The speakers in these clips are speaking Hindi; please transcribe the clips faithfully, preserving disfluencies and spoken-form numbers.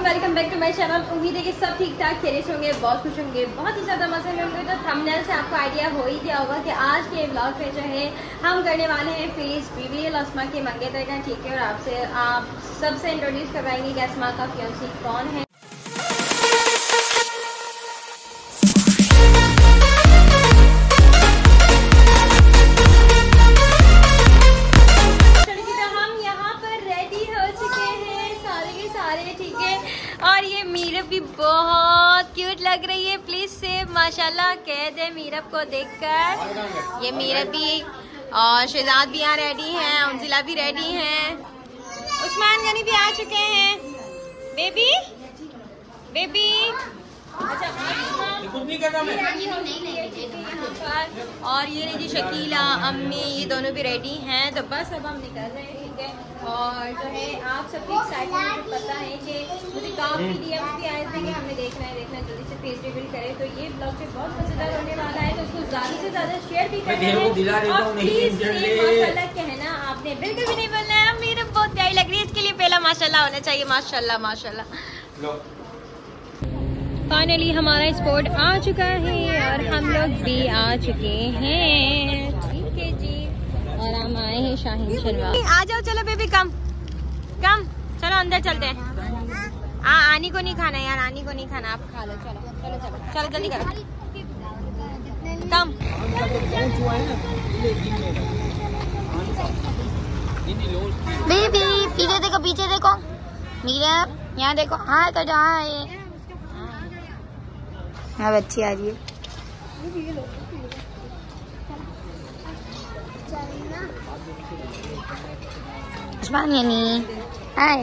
Welcome back to my channel. उम्मीद है कि सब ठीक ठाक खेले होंगे, बहुत खुश होंगे, बहुत ही ज्यादा मजे में होंगे। तो थंबनेल से आपको आइडिया हो ही गया होगा कि आज के ब्लॉग में जो है हम करने वाले हैं फेस रिवील अस्मा के मंगेतर का। ठीक है, और आपसे आप सबसे इंट्रोड्यूस करवाएंगे कि अस्मा का फियांसी कौन है। और ये मीरब भी बहुत क्यूट लग रही है। प्लीज से माशाल्लाह कह दे मीरब को देखकर। ये मीरब भी और शहजाद भी यहाँ रेडी हैं, उंजिला भी रेडी हैं, उस्मान गनी भी आ चुके हैं। बेबी बेबी और ये जी शकीला अम्मी ये दोनों भी रेडी हैं। तो बस अब हम निकल रहे हैं। ठीक है, और जो है आप सबकी एक्साइटमेंट मुझे पता है कि मुझे काफ़ी डीएम्स भी आए थे कि हमने देखना है देखना है जल्दी से फेस रिवील करें। तो ये ब्लॉग से बहुत मजेदार होने वाला है, तो उसको ज़्यादा से ज़्यादा शेयर भी करना है। और प्लीज़ माशाल्लाह कहना आपने बिल्कुल भी नहीं बोलना है। मेरे बहुत प्यारी लग रही है, इसके लिए पहला माशाल्लाह होना चाहिए। माशाल्लाह माशाल्लाह। फाइनली हमारा स्पॉट आ चुका है और हम लोग भी आ चुके हैं। ठीक है जी, और हम आए हैं शाहीन शनवा। आ जाओ, चलो बेबी कम कम, चलो अंदर चलते हैं। आ, आनी को नहीं खाना यार, आनी को नहीं खाना, आप खा लो। चलो चलो चलो चलो जल्दी करो, कम। बेबी पीछे देखो, पीछे देखो, मीरा यहाँ देखो। हाँ तो जहाँ है हाँ बच्ची आ रही है। हाय,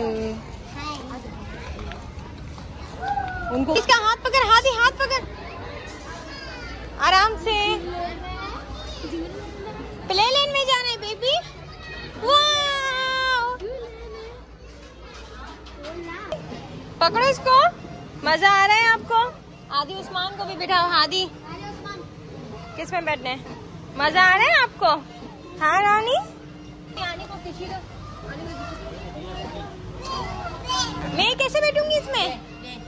उनको इसका हाथ पकड़, हाथ ही हाथ पकड़ आराम से। प्ले लेन में जाना है बेबी। वाह, पकड़ो इसको। मजा आ रहा है आपको? आदि उस्मान को भी बिठाओ। आदि किस में बैठने? मजा आ रहा है आपको? हाँ रानी, आने को किसी दो। मैं कैसे बैठूंगी इसमें?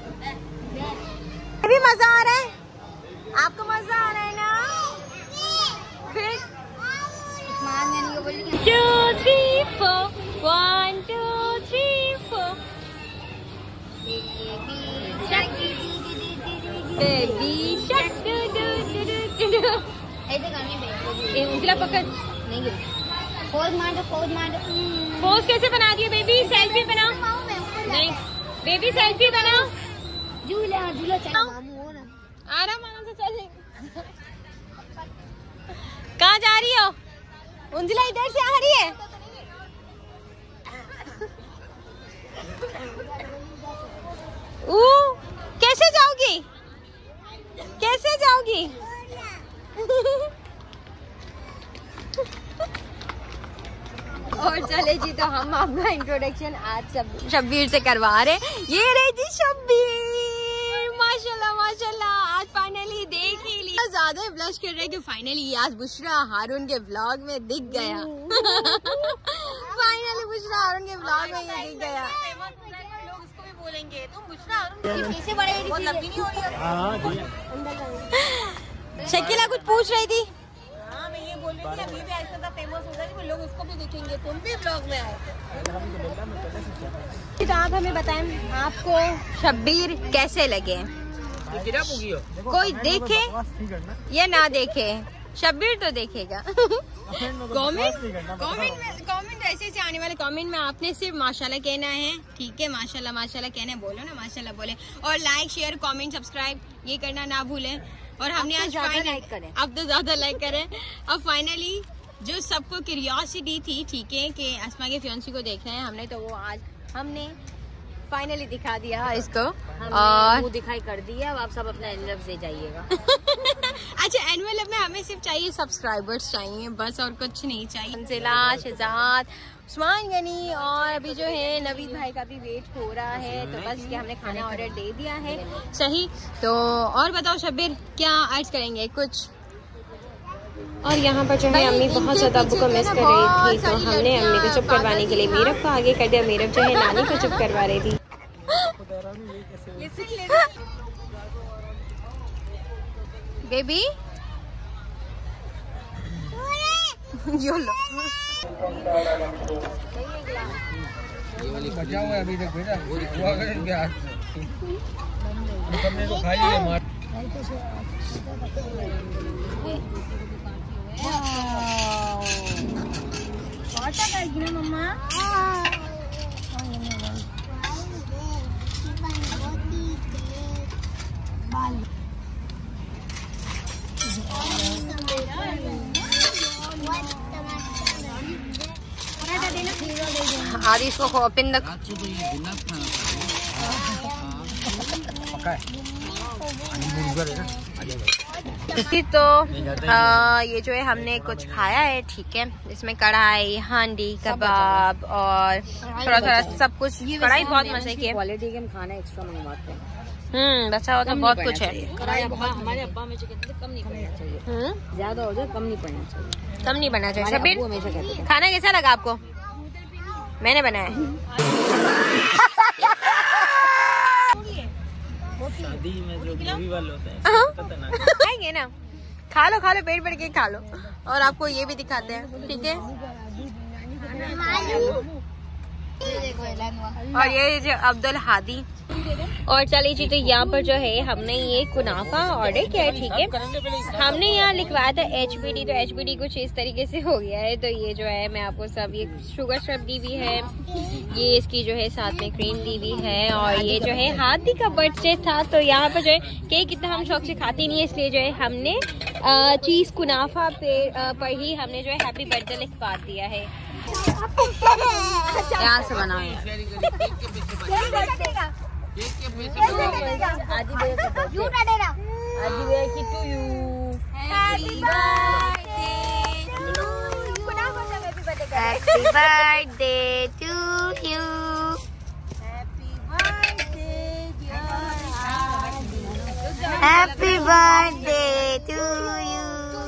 भी मजा आ रहा है आपको? मजा आ रहा है ना? फिर two three four, one two three four. Baby shark do do do do do. ऐसे करनी बेबी। उंगला पकड़, नहीं गिर। पोज मार दो, पोज मार दो। पोज कैसे बना दिए बेबी? सेल्फी बनाओ। नहीं बेबी, सेल्फी बनाओ। झूला झूला चलो, आराम आराम से चल। कहाँ जा रही हो? उंजिला इधर से आ रही है। ऊ कैसे जाओगी? कैसे जाओगी? और चले जी, तो हम आपका इंट्रोडक्शन आज शब, शब्बीर से करवा रहे हैं। ये रही जी शब्बीर, माशाल्लाह माशाल्लाह। आज फाइनली देख ही लिया, ज्यादा ब्लश कर रहे हैं कि फाइनली आज बुशरा हारून के ब्लॉग में दिख गया। फाइनली बुशरा हारून के ब्लॉग में ये दिख गया। बोलेंगे तुम बुशरा हारून कैसे बड़े बहुत लंबी नहीं हो रही है। शकीला कुछ पूछ रही थी। हाँ मैं ये बोल रही थी, अभी भी ऐसा था फेमस हो जाएगी, लोग उसको भी देखेंगे, तुम भी ब्लॉग में आए। तो आप हमें बताएं आपको शब्बीर कैसे लगे? कोई देखे या ना देखे, शब्बीर तो देखेगा। कमेंट कमेंट में कमेंट ऐसे से आने वाले कमेंट में आपने सिर्फ माशाल्लाह कहना है। ठीक है, माशाल्लाह माशाल्लाह कहना है, बोलो ना माशाल्लाह बोले। और लाइक शेयर कमेंट सब्सक्राइब ये करना ना भूलें। और हमने आज लाइक करें, अब तो ज्यादा लाइक करें। अब फाइनली जो सबको क्यूरियोसिटी थी, ठीक है, कि अस्मा के फियांसी को देखना है हमने, तो वो आज हमने फाइनली दिखा दिया इसको और वो दिखाई कर दिया। अब आप सब अपना एनवेलप दे जाइएगा। अच्छा, एनवेलप में हमें सिर्फ चाहिए सब्सक्राइबर्स चाहिए, बस और कुछ नहीं चाहिए। उंजिला, शहजाद, उस्मान गनी और अभी जो है नवीद भाई का भी वेट हो रहा है। तो बस ये हमने खाना ऑर्डर दे दिया है। सही, तो और बताओ शब्बीर क्या अर्ज करेंगे कुछ? और यहाँ पर जो है अम्मी बहुत ज़्यादा अब्बू को मिस कर रही थी, तो हमने अम्मी को चुप करवाने के लिए मीरब को आगे कर दिया। मीरब जो है नानी को चुप करवा रही थी। बेबी यो लो। ये वाली बचा हुआ है अभी तक बेटा, वो हुआ करें क्या हमने तो खाई है मार। वाटा खाएगी ना मम्मा? आदि इसको खोपिन तक तो आ, ये जो है हमने कुछ खाया है, ठीक है। इसमें कढ़ाई, हांडी, कबाब और थोड़ा थोड़ा सब कुछ। कढ़ाई बहुत मजे की क्वालिटी के खाना एक्स्ट्रा मंगवाते हैं। हम्म बचा हुआ तो बहुत कुछ है। हमारे अब्बा में कम नहीं पड़ना चाहिए, ज्यादा हो जाए कम नहीं पड़ना चाहिए, कम नहीं पड़ना चाहिए। शबीर हमेशा कहते हैं। खाना कैसा लगा आपको? मैंने बनाया। शादी में जो मूवी वाले होते हैं आएंगे ना, खा लो खा लो, पेट भर के खा लो। और आपको ये भी दिखाते हैं, ठीक है। और ये जो अब्दुल हादी। और चलिए जी, तो यहाँ पर जो है हमने ये कुनाफा ऑर्डर किया है, ठीक है। हमने यहाँ लिखवाया था एच पी डी, तो एच पी डी कुछ इस तरीके से हो गया है। तो ये जो है मैं आपको सब, ये शुगर स्ट्रप दी हुई है, ये इसकी जो है साथ में क्रीम दी हुई है। और ये जो है हादी का बर्थडे था, तो यहाँ पर जो है केक इतना हम शौक से खाते नहीं है, इसलिए जो है हमने चीज कुनाफा पे पर ही हमने जो है हैप्पी बर्थडे लिखवा दिया है। यहाँ से बना है। Happy birthday to you. Happy birthday to you.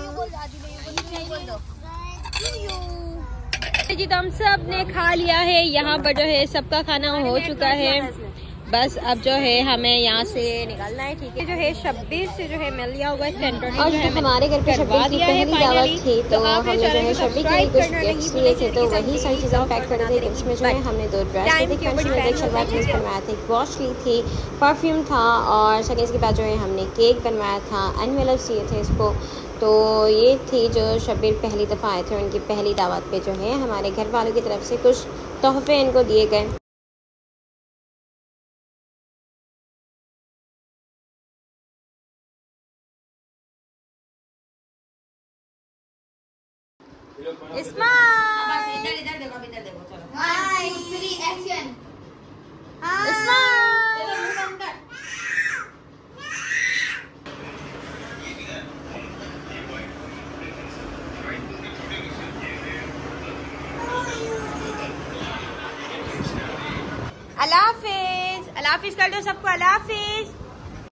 जी, तो हम सब ने खा लिया है। यहाँ पर जो है सबका खाना हो चुका है, बस अब जो है हमें यहाँ से निकलना है, ठीक है। जो है शब्बीर से जो है मिल लिया हुआ सेंटर, और हमारे घर पे शब्बीर की पहली दावत थी, तो हमने जो है शब्बीर के लिए कुछ गिफ्ट्स लिए थे, तो वही सारी चीज़ें पैक कर दी। गिफ्ट्स में जो है हमने दो ड्रेस ली थी, बनवाया था, एक वॉच ली थी, परफ्यूम था, और सेकेंड के बाद जो है हमने केक बनवाया था, एनवेलप्स दिए थे इसको। तो ये थी जो शब्बीर पहली दफ़ा आए थे, उनकी पहली दावत पे जो है हमारे घर वालों की तरफ से कुछ तोहफे इनको दिए गए। इस्मा इधर इधर देखो, इधर देखो, चलो हाय थ्री एक्शन। इस्मा अल्लाह हाफिज, अल्लाह हाफिज कर दो सबको, अल्लाह हाफिज।